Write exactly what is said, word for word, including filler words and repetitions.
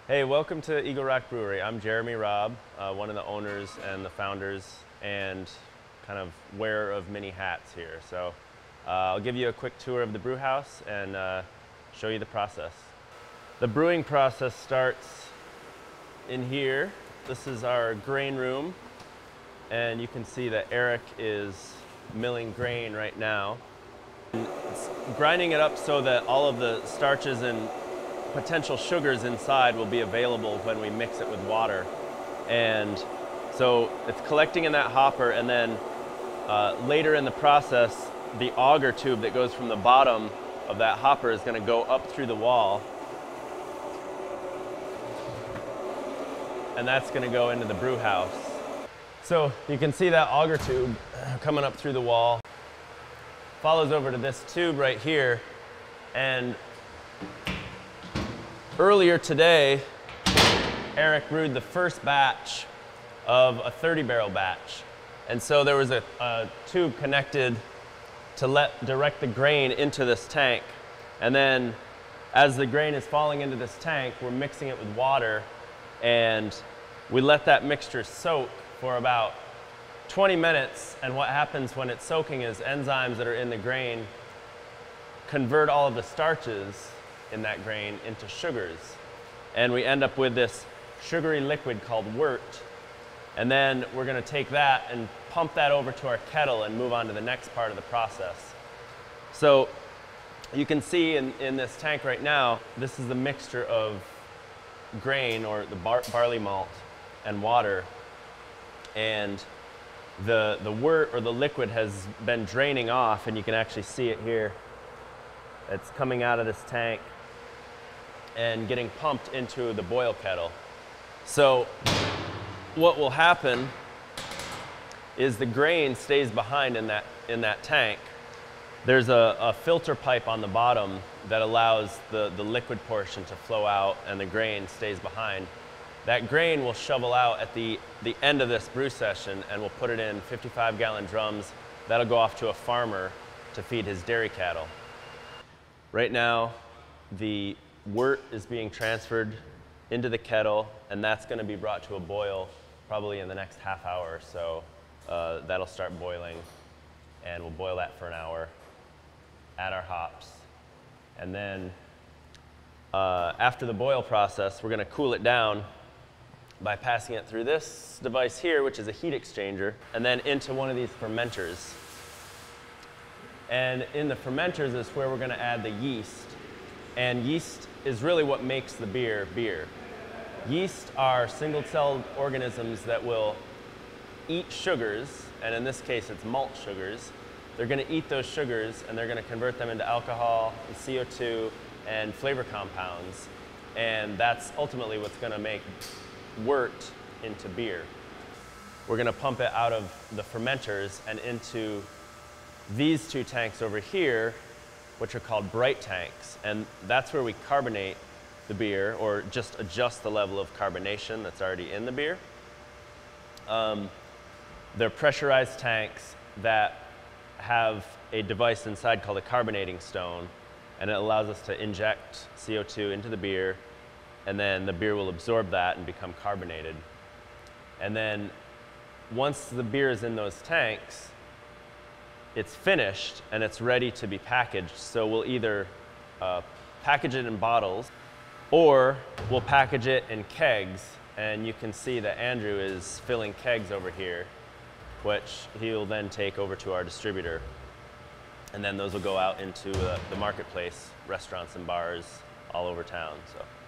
Hey, welcome to Eagle Rock Brewery. I'm Jeremy Robb, uh, one of the owners and the founders and kind of wearer of many hats here. So uh, I'll give you a quick tour of the brew house and uh, show you the process. The brewing process starts in here. This is our grain room, and you can see that Eric is milling grain right now. It's grinding it up so that all of the starches and potential sugars inside will be available when we mix it with water. And so it's collecting in that hopper, and then uh, later in the process, the auger tube that goes from the bottom of that hopper is going to go up through the wall, and that's going to go into the brew house. So you can see that auger tube coming up through the wall, follows over to this tube right here, and earlier today, Eric brewed the first batch of a thirty barrel batch. And so there was a, a tube connected to let direct the grain into this tank. And then as the grain is falling into this tank, we're mixing it with water, and we let that mixture soak for about twenty minutes. And what happens when it's soaking is enzymes that are in the grain convert all of the starches in that grain into sugars. And we end up with this sugary liquid called wort. And then we're gonna take that and pump that over to our kettle and move on to the next part of the process. So you can see in, in this tank right now, this is the mixture of grain, or the bar barley malt, and water. And the, the wort, or the liquid, has been draining off, and you can actually see it here. It's coming out of this tank and getting pumped into the boil kettle. So what will happen is the grain stays behind in that, in that tank. There's a, a filter pipe on the bottom that allows the, the liquid portion to flow out, and the grain stays behind. That grain will shovel out at the, the end of this brew session, and we'll put it in fifty-five gallon drums. That'll go off to a farmer to feed his dairy cattle. Right now, the wort is being transferred into the kettle, and that's going to be brought to a boil probably in the next half hour or so. Uh, that'll start boiling, and we'll boil that for an hour, add our hops, and then uh, after the boil process, we're going to cool it down by passing it through this device here, which is a heat exchanger, and then into one of these fermenters. And in the fermenters is where we're going to add the yeast. And yeast is really what makes the beer beer. Yeast are single-celled organisms that will eat sugars, and in this case it's malt sugars. They're going to eat those sugars, and they're going to convert them into alcohol and C O two and flavor compounds. And that's ultimately what's going to make wort into beer. We're going to pump it out of the fermenters and into these two tanks over here, which are called bright tanks. And that's where we carbonate the beer, or just adjust the level of carbonation that's already in the beer. Um, they're pressurized tanks that have a device inside called a carbonating stone, and it allows us to inject C O two into the beer, and then the beer will absorb that and become carbonated. And then once the beer is in those tanks, it's finished and it's ready to be packaged. So we'll either uh, package it in bottles, or we'll package it in kegs. And you can see that Andrew is filling kegs over here, which he'll then take over to our distributor. And then those will go out into uh, the marketplace, restaurants and bars all over town. So.